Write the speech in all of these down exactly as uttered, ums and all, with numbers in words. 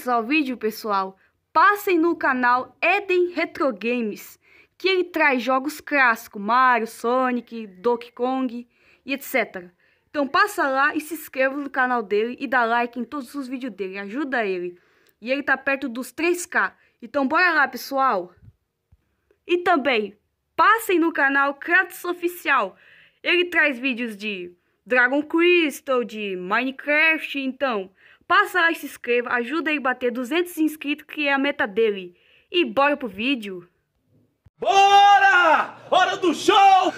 começar o vídeo, pessoal, passem no canal Eden Retro Games, que ele traz jogos clássicos, Mario, Sonic, Donkey Kong e etcétera. Então passa lá e se inscreva no canal dele e dá like em todos os vídeos dele, ajuda ele. E ele tá perto dos três K, então bora lá, pessoal. E também, passem no canal Kratos Oficial, ele traz vídeos de Dragon Crystal, de Minecraft, então passa lá e se inscreva, ajuda ele a bater duzentos inscritos, que é a meta dele. E bora pro vídeo. Bora! Hora do show!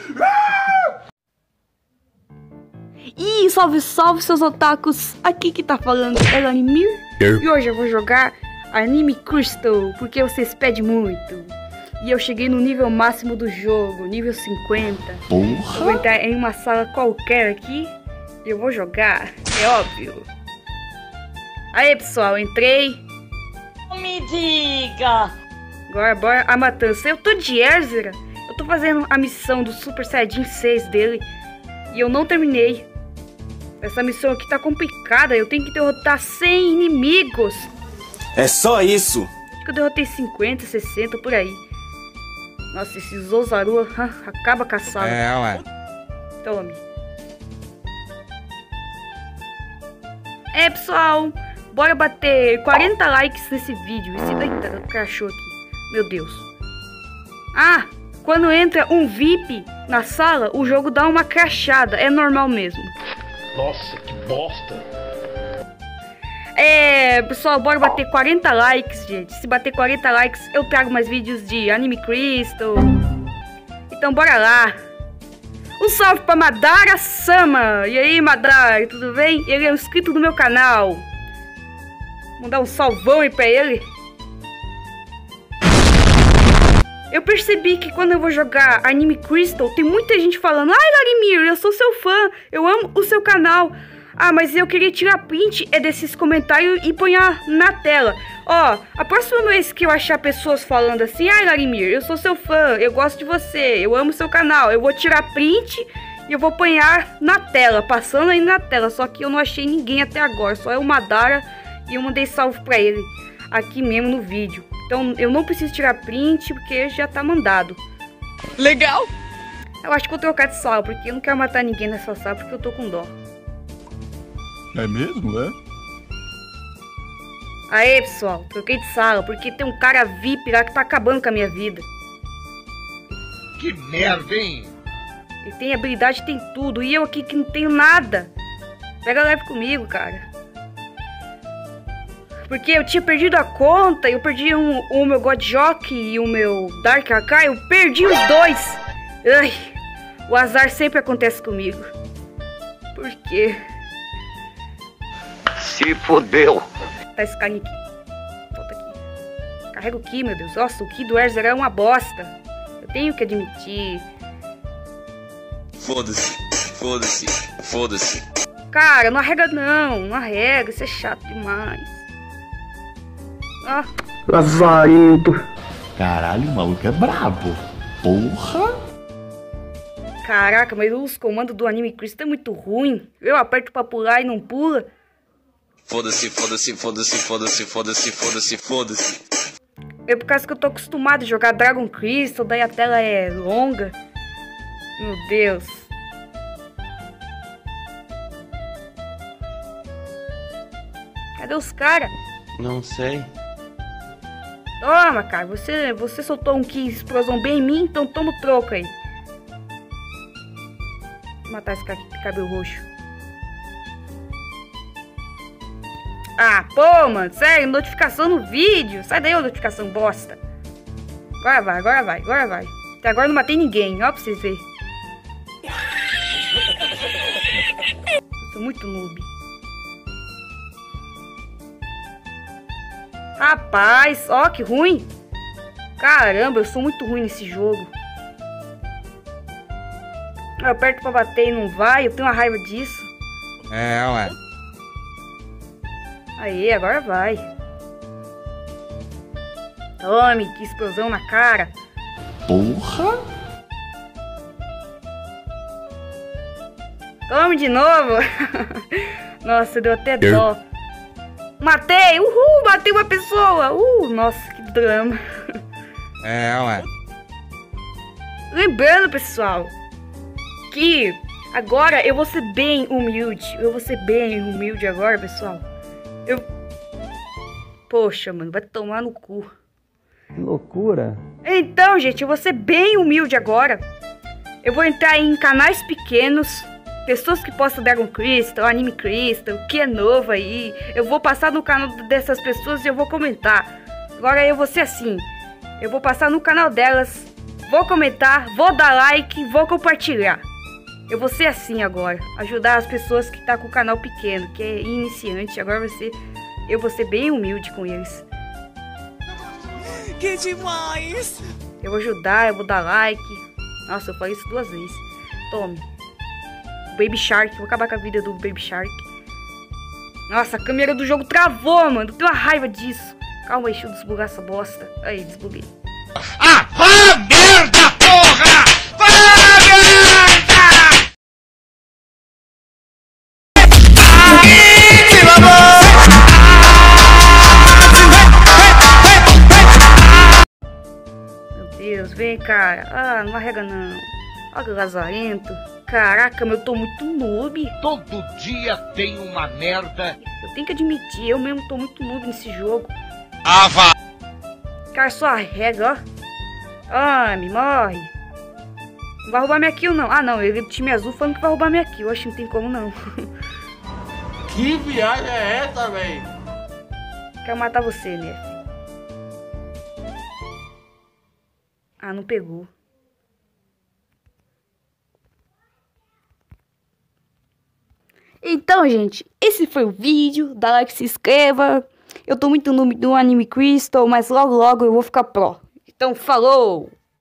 E salve, salve, seus otakus! Aqui que tá falando é Lanimir. E hoje eu vou jogar Anime Crystal, porque vocês pedem muito. E eu cheguei no nível máximo do jogo, nível cinquenta. Porra! Vou entrar em uma sala qualquer aqui e eu vou jogar, é óbvio. Aí, pessoal, entrei. Me diga! Agora, bora a matança. Eu tô de Erzera. Eu tô fazendo a missão do Super Saiyajin seis dele e eu não terminei. Essa missão aqui tá complicada. Eu tenho que derrotar cem inimigos. É só isso! Acho que eu derrotei cinquenta, sessenta, por aí. Nossa, esse Zozaru acaba com a sala. É, ué. Tome. É, pessoal, bora bater quarenta likes nesse vídeo. Esse daí tá crashou aqui. Meu Deus. Ah, quando entra um V I P na sala, o jogo dá uma crashada. É normal mesmo. Nossa, que bosta! É, pessoal, bora bater quarenta likes, gente. Se bater quarenta likes, eu trago mais vídeos de Anime Crystal. Então, bora lá. Um salve pra Madara Sama. E aí, Madara, tudo bem? Ele é um inscrito do meu canal. Vou dar um salvão aí pra ele. Eu percebi que quando eu vou jogar Anime Crystal, tem muita gente falando: ai, Larimir, eu sou seu fã, eu amo o seu canal. Ah, mas eu queria tirar print é desses comentários e pôr na tela. Ó, a próxima vez que eu achar pessoas falando assim: ai, Larimir, eu sou seu fã, eu gosto de você, eu amo seu canal, eu vou tirar print e eu vou pôr na tela, passando aí na tela. Só que eu não achei ninguém até agora, só é o Madara e eu mandei salve pra ele aqui mesmo no vídeo. Então eu não preciso tirar print porque já tá mandado. Legal! Eu acho que vou trocar de sala, porque eu não quero matar ninguém nessa sala, porque eu tô com dó. É mesmo, é? Aê, pessoal, troquei de sala, porque tem um cara V I P lá que tá acabando com a minha vida. Que merda, hein? Ele tem habilidade, tem tudo, e eu aqui que não tenho nada. Pega leve comigo, cara. Porque eu tinha perdido a conta, eu perdi um, o meu God Jockey e o meu Dark Arkai, eu perdi os dois. Ai, o azar sempre acontece comigo. Por quê? Se fodeu! Tá esse carinha aqui. Volta aqui. Carrega o Ki, meu Deus. Nossa, o Ki do Erzera é uma bosta. Eu tenho que admitir. Foda-se, foda-se, foda-se. Cara, não arrega não. Não arrega, isso é chato demais. Ah. Lazarento. Caralho, o maluco é brabo. Porra! Caraca, mas os comandos do Anime Crystal é muito ruim. Eu aperto pra pular e não pula. Foda-se, foda-se, foda-se, foda-se, foda-se, foda-se, foda-se. É por causa que eu tô acostumado a jogar Dragon Crystal, daí a tela é longa. Meu Deus. Cadê os caras? Não sei. Toma, cara, você, você soltou um Ki explosão bem em mim, então toma o troco aí. Vou matar esse cara aqui de cabelo roxo. Ah, pô, mano, sério, notificação no vídeo. Sai daí, ô notificação bosta. Agora vai, agora vai, agora vai. Até agora eu não matei ninguém, ó pra vocês verem. Eu sou muito noob. Rapaz, ó que ruim. Caramba, eu sou muito ruim nesse jogo. Eu aperto pra bater e não vai, eu tenho uma raiva disso. É, ué. Aí, agora vai. Tome, que explosão na cara. Porra! Tome de novo. Nossa, deu até dó. Matei! Uhul! Matei uma pessoa! Uh, nossa, que drama. É, ué. Lembrando, pessoal, que agora eu vou ser bem humilde. Eu vou ser bem humilde agora, pessoal. Eu... Poxa, mano, vai tomar no cu. Que loucura. Então, gente, eu vou ser bem humilde agora. Eu vou entrar em canais pequenos, pessoas que postam Dragon Crystal, Anime Crystal, o que é novo aí. Eu vou passar no canal dessas pessoas e eu vou comentar. Agora eu vou ser assim. Eu vou passar no canal delas, vou comentar, vou dar like, vou compartilhar. Eu vou ser assim agora. Ajudar as pessoas que tá com o canal pequeno, que é iniciante. Agora vai ser... Eu vou ser bem humilde com eles. Que demais! Eu vou ajudar, eu vou dar like. Nossa, eu falei isso duas vezes. Tome. Baby Shark, vou acabar com a vida do Baby Shark. Nossa, a câmera do jogo travou, mano. Eu tenho uma raiva disso. Calma aí, deixa eu desbugar essa bosta. Aí, desbuguei. Ah, vá merda, porra! Vá merda! Meu Deus, vem, cara. Ah, não arrega não. Olha que lazarento. Caraca, mas eu tô muito noob. Todo dia tem uma merda. Eu tenho que admitir, eu mesmo tô muito noob nesse jogo. Ah, vá! Cara, só arrega, ó. Ah, me morre. Não vai roubar minha kill, não. Ah, não, ele do time azul falando que vai roubar minha kill. Eu acho que não tem como, não. Que viagem é essa, velho? Quero matar você, Nef. Ah, não pegou. Então, gente, esse foi o vídeo. Dá like, se inscreva. Eu tô muito no, no Anime Crystal, mas logo logo eu vou ficar pro. Então, falou!